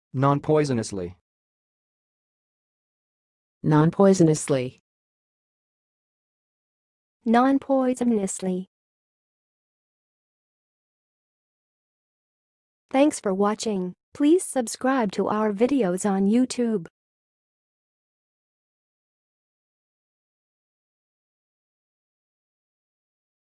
nonpoisonously, nonpoisonously, nonpoisonously. Thanks for watching. Please subscribe to our videos on YouTube.